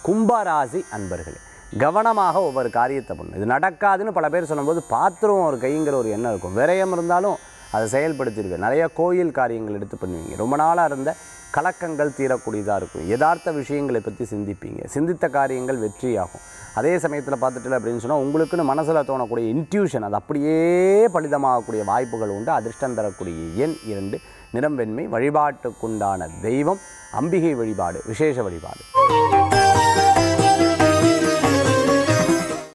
கும்பராசி அன்பர்களே, கவனமாக ஒவ்வொரு காரியத்தை பண்ணணும். இது நடக்காதுன்னு பல பேர் சொல்லும்போது பாத்திரம் ஒரு கைங்கிற ஒரு எண்ணம் இருக்கும். விரயம் இருந்தாலும் அதை செயல்படுத்திடுவேன். நிறைய கோயில் காரியங்கள் எடுத்து பண்ணுவீங்க. ரொம்ப நாளாக இருந்த கலக்கங்கள் தீரக்கூடியதாக இருக்கும். யதார்த்த விஷயங்களை பற்றி சிந்திப்பீங்க. சிந்தித்த காரியங்கள் வெற்றியாகும். அதே சமயத்தில் பார்த்துட்டு அப்படின்னு சொன்னால் உங்களுக்குன்னு மனசில் தோணக்கூடிய இன்ட்யூஷன் அது அப்படியே பலிதமாகக்கூடிய வாய்ப்புகள் உண்டு. அதிர்ஷ்டம் தரக்கூடிய எண் 2, நிறம் வெண்மை. வழிபாட்டுக்குண்டான தெய்வம் அம்பிகை வழிபாடு, விசேஷ வழிபாடு.